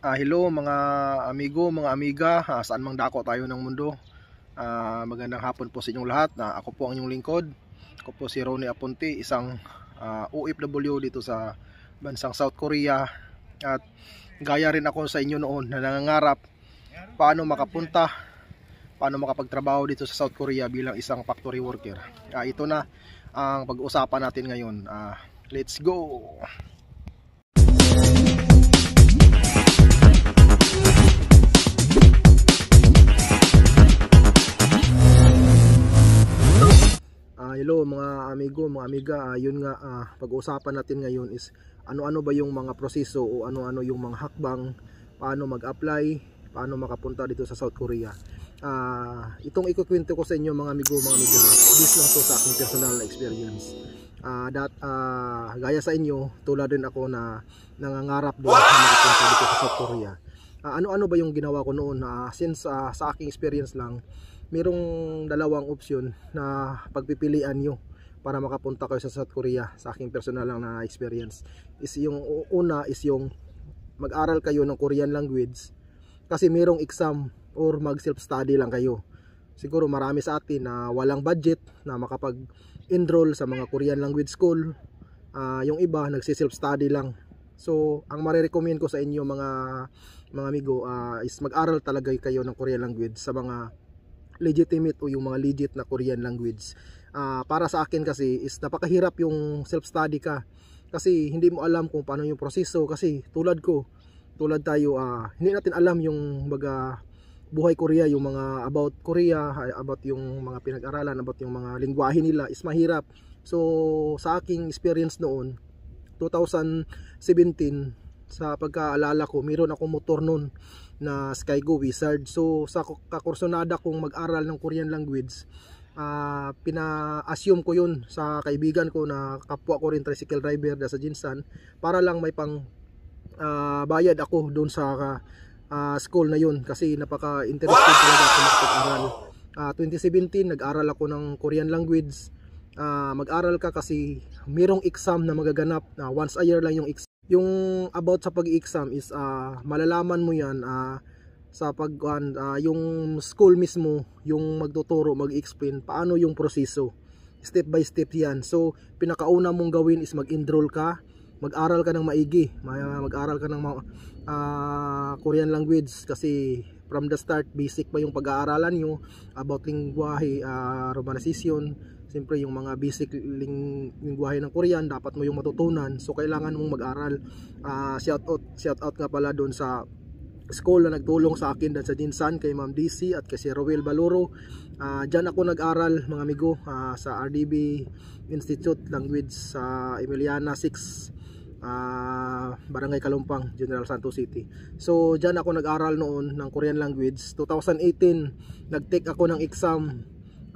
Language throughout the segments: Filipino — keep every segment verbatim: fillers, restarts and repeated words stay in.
Ah, hello mga amigo, mga amiga, ah, saan mang dako tayo ng mundo. Ah, magandang hapon po sa inyong lahat. Ah, ako po ang inyong lingkod. Ako po si Ronnie Aponte, isang ah, O F W dito sa bansang South Korea. At gaya rin ako sa inyo noon na nangangarap paano makapunta, paano makapagtrabaho dito sa South Korea bilang isang factory worker. Ah, ito na ang pag-uusapan natin ngayon. Ah, let's go! Uh, hello mga amigo, mga amiga, uh, yun nga uh, pag-uusapan natin ngayon is ano-ano ba yung mga proseso o ano-ano yung mga hakbang, paano mag-apply, paano makapunta dito sa South Korea. Uh, itong ikukwento ko sa inyo mga amigo, mga amiga, based lang to sa aking personal na experience. Uh, that, uh, gaya sa inyo, tulad din ako na nangangarap doon na makapunta dito sa South Korea. Uh, ano-ano ba yung ginawa ko noon? Uh, since uh, sa aking experience lang, merong dalawang opsyon na pagpipilian nyo para makapunta kayo sa South Korea. Sa aking personal lang na experience is yung una is yung mag-aral kayo ng Korean language kasi merong exam or mag self study lang kayo. Siguro marami sa atin na walang budget na makapag-enroll sa mga Korean language school. Uh, yung iba nagsi self study lang. So ang marirecommend ko sa inyo mga mga amigo uh, is mag-aral talaga kayo ng Korean language sa mga legitimate o yung mga legit na Korean language. Uh, para sa akin kasi is napakahirap yung self-study ka kasi hindi mo alam kung paano yung proseso kasi tulad ko, tulad tayo, uh, hindi natin alam yung baga buhay Korea, yung mga about Korea, about yung mga pinag-aralan, about yung mga lingwahe nila is mahirap. So sa aking experience noon, twenty seventeen, sa pagkaalala ko, mayroon akong motor noon na Skygo Wizard. So sa kakursonada kong mag-aral ng Korean language, uh, pina-assume ko yun sa kaibigan ko na kapwa ko rin tricycle driver da sa Jinsan para lang may pang uh, bayad ako doon sa uh, school na yun kasi napaka-interested talaga ako mag-aral. uh, twenty seventeen nag-aral ako ng Korean language. Uh, mag-aral ka kasi mayroong exam na magaganap na uh, once a year lang yung exam. Yung about sa pag-exam is uh, malalaman mo yan uh, sa pag uh, yung school mismo yung magtuturo, mag-explain paano yung proseso, step by step yan. So pinakauna mong gawin is mag-enroll ka, mag-aral ka ng maigi, mag-aral ka ng uh, Korean language kasi from the start basic pa yung pag-aaralan nyo about lingwahe, uh, romanization. Siyempre yung mga basic ling lingwahe ng Korean dapat mo yung matutunan, so kailangan mong mag-aral. uh, shout out shout out nga pala doon sa school na nagtulong sa akin dan sa Jinsan, kay Ma'am D C at kay si Roel Baluro. uh, Diyan ako nag-aral mga amigo, uh, sa R D B Institute Language sa Emiliana six, uh, Barangay Kalumpang, General Santos City. So diyan ako nag-aral noon ng Korean language. Twenty eighteen nag-take ako ng exam.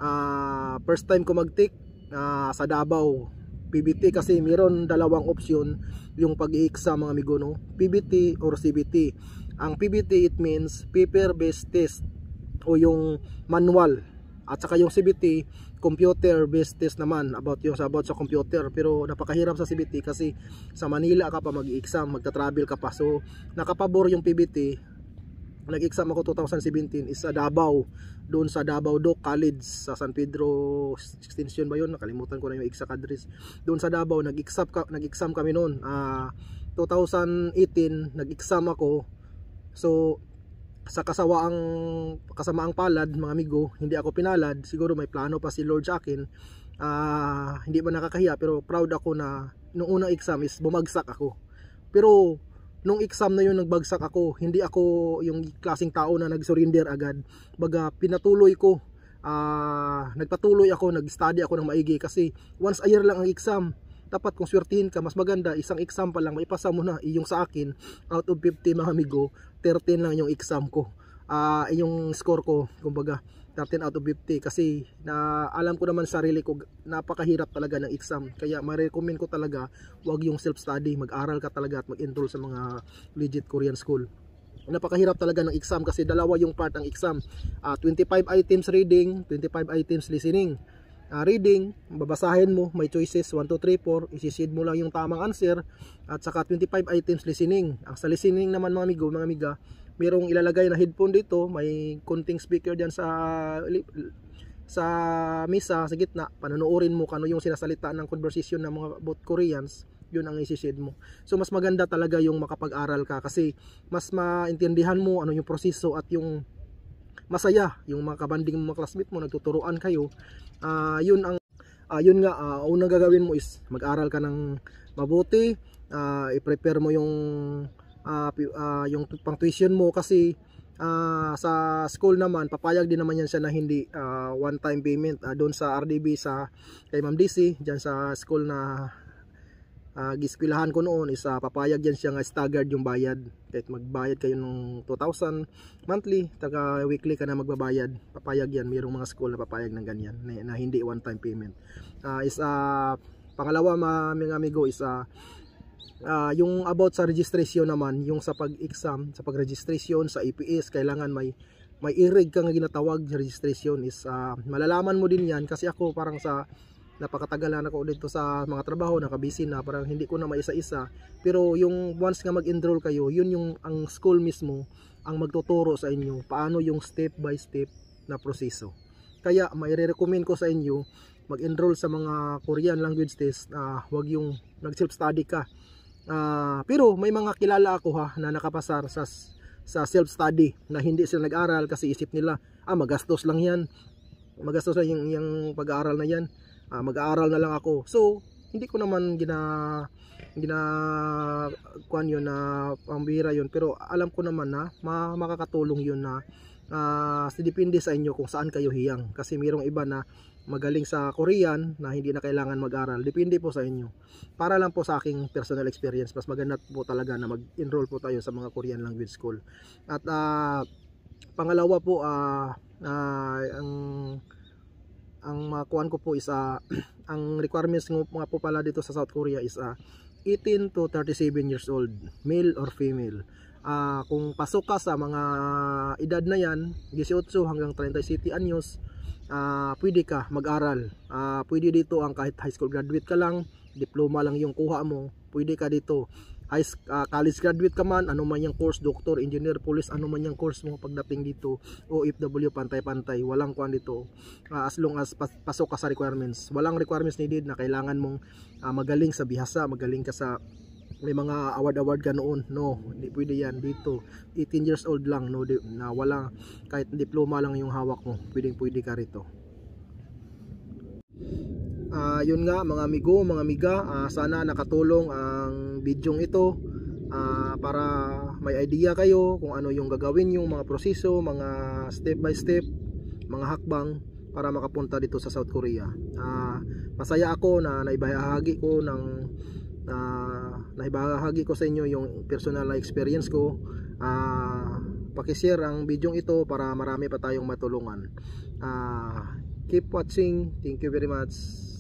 Uh, first time ko mag-take uh, sa Davao P B T kasi meron dalawang option yung pag-i-exam mga amigo, no? P B T or C B T. Ang P B T it means paper based test o yung manual, at saka yung C B T computer based test naman, about yung about sa computer. Pero napakahirap sa C B T kasi sa Manila ka pa mag-i-exam, magta-travel ka pa. So nakapabor yung P B T. Nag-exam ako twenty seventeen is sa Davao, doon sa Davao Doc College sa San Pedro Extension ba yun, nakalimutan ko na yung exact address. Doon sa Davao nag-exam ka, nag-exam kami noon. uh, twenty eighteen nag-exam ako. So sa kasawaang kasamaang palad mga amigo, hindi ako pinalad. Siguro may plano pa si Lord sa akin. uh, Hindi ba nakakahiya, pero proud ako na nung unang exam is bumagsak ako. Pero nung exam na yun nagbagsak ako, hindi ako yung klaseng tao na nag-surrender agad. Baga pinatuloy ko, uh, nagpatuloy ako, nag-study ako ng maigi kasi once a year lang ang exam. Dapat kung swertihin ka, mas maganda isang exam pa lang maipasa mo na. Yung sa akin, out of fifty mga amigo, thirteen lang yung exam ko. Uh, yung score ko, kumbaga thirteen out of fifty kasi na alam ko naman sarili ko napakahirap talaga ng exam, kaya ma-recommend ko talaga wag yung self-study, mag-aral ka talaga at mag-enroll sa mga legit Korean school. Napakahirap talaga ng exam kasi dalawa yung part ng exam, uh, twenty-five items reading, twenty-five items listening. uh, reading, babasahin mo, may choices one, two, three, four, isi-seed mo lang yung tamang answer, at saka twenty-five items listening. Ang sa listening naman mga amigo, mga amiga, mayroong ilalagay na headphone dito, may konting speaker diyan sa sa misa sa gitna, panonoodin mo kano yung sinasalita ng conversation ng mga both Koreans, yun ang isi-seed mo. So mas maganda talaga yung makapag-aral ka kasi mas maintindihan mo ano yung proseso at yung masaya yung mga kabanding mo, mga classmate mo, nagtuturuan kayo. Uh, yun ang uh, yun nga, uh, unang gagawin mo is mag-aral ka ng mabuti, uh, i-prepare mo yung uh, uh, yung pang tuition mo kasi uh, sa school naman papayag din naman yan siya na hindi uh, one time payment. Uh, doon sa R D B sa kay Ma'am D C diyan sa school na uh, giskwilahan ko noon is uh, papayag yan siya nga staggered yung bayad, kahit magbayad kayo ng two thousand monthly, taga weekly ka na magbabayad, papayag yan. Mayroong mga school na papayag ng ganyan na, na hindi one time payment. Uh, is uh, pangalawa mga amigo is uh, uh, yung about sa registration naman, yung sa pag-exam, sa pag-registration sa A P S, kailangan may may irig kang ginatawag registration is uh, malalaman mo din yan kasi ako parang sa napakatagal na ako dito sa mga trabaho, nakabisi na, parang hindi ko na maisa-isa. Pero yung once nga mag-enroll kayo, yun yung ang school mismo ang magtuturo sa inyo paano yung step by step na proseso. Kaya may re-recommend ko sa inyo mag-enroll sa mga Korean language test, uh, wag yung nag-self-study ka. Uh, pero may mga kilala ako ha na nakapasar sa sa self-study na hindi sila nag-aral kasi isip nila, ah magastos lang yan, magastos lang yung, yung pag-aaral na yan. Uh, mag-aaral na lang ako. So, hindi ko naman gina gina kuan yun na pambira yun, pero alam ko naman na ma, makakatulong yun na uh, depende sa inyo kung saan kayo hiyang. Kasi mayroong iba na magaling sa Korean na hindi na kailangan mag-aral. Depende po sa inyo. Para lang po sa aking personal experience, mas maganda po talaga na mag-enroll po tayo sa mga Korean language school. At uh, pangalawa po, uh, uh, ang ang makuan ko po is uh, ang requirements ng mga po pala dito sa South Korea is uh, eighteen to thirty-seven years old, male or female. Uh, kung pasok ka sa mga edad na yan, eighteen hanggang thirty-seven anyos, uh, pwede ka mag-aral. Uh, pwede dito ang kahit high school graduate ka lang, diploma lang yung kuha mo, pwede ka dito. High, uh, college graduate ka man, ano man yung course, doctor, engineer, police, ano man yung course mo pagdating dito, O F W, pantay-pantay, walang kuan dito. Uh, as long as pas pasok ka sa requirements, walang requirements needed na kailangan mong uh, magaling sa bihasa, magaling ka sa may mga award-award ka noon. No, hindi pwede yan dito. eighteen years old lang, no, na wala, kahit diploma lang yung hawak mo, pwedeng pwede ka rito. Uh, yun nga mga amigo, mga amiga, uh, sana nakatulong ang bidyong ito uh, para may idea kayo kung ano yung gagawin yung mga proseso, mga step by step, mga hakbang para makapunta dito sa South Korea. Uh, masaya ako na naibahagi ko ng uh, naibahagi ko sa inyo yung personal experience ko. Uh, paki-share ang bidyong ito para marami pa tayong matulungan. Uh, keep watching. Thank you very much.